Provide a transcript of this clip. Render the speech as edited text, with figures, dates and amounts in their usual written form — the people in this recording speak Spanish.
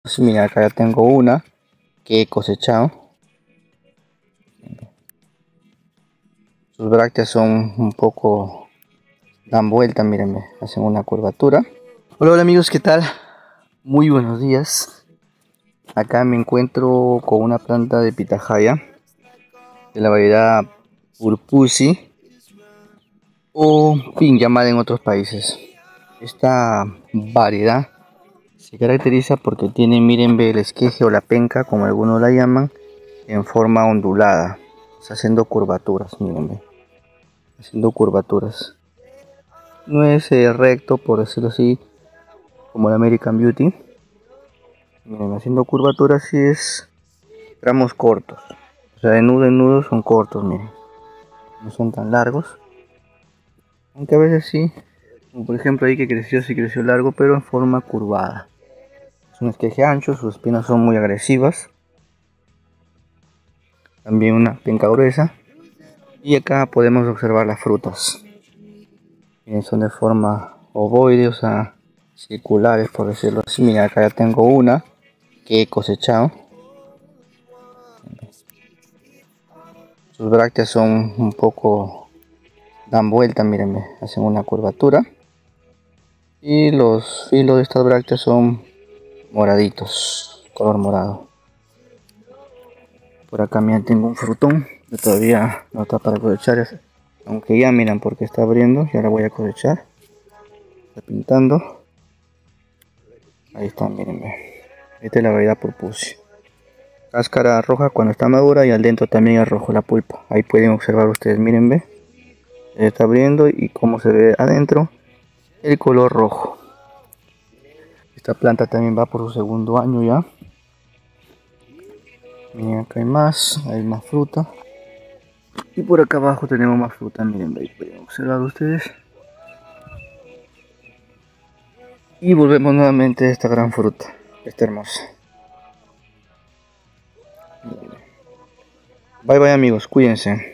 Pues mira, acá ya tengo una que he cosechado. Sus brácteas son un poco, dan vuelta, mírenme, hacen una curvatura. Hola, hola amigos, ¿qué tal? Muy buenos días. Acá me encuentro con una planta de pitahaya de la variedad Purpusi o pin llamada en otros países. Esta variedad se caracteriza porque tiene, mírenme, el esqueje o la penca, como algunos la llaman, en forma ondulada, haciendo curvaturas, mírenme, haciendo curvaturas. No es recto, por decirlo así, como el American Beauty. Miren, haciendo curvaturas sí es tramos cortos. O sea, de nudo en nudo son cortos, miren. No son tan largos. Aunque a veces sí. Como por ejemplo ahí que creció, sí creció largo, pero en forma curvada. Es un esqueje ancho, sus espinas son muy agresivas. También una penca gruesa. Y acá podemos observar las frutas. Miren, son de forma ovoide, o sea, circulares, por decirlo así. Mira, acá ya tengo una que he cosechado. Sus brácteas son un poco, dan vuelta, mírenme, hacen una curvatura. Y los filos de estas brácteas son moraditos, color morado. Por acá miren, tengo un frutón que todavía no está para cosechar, aunque ya miran porque está abriendo, y ahora voy a cosechar. Está pintando. Ahí está, mírenme. Esta es la variedad Purpusi. Cáscara roja cuando está madura y al dentro también es rojo la pulpa. Ahí pueden observar ustedes, miren, ve. Está abriendo y como se ve adentro, el color rojo. Esta planta también va por su segundo año ya. Miren, acá hay más fruta. Y por acá abajo tenemos más fruta, miren, ahí pueden observar ustedes. Y volvemos nuevamente a esta gran fruta, esta hermosa. Bye bye amigos, cuídense.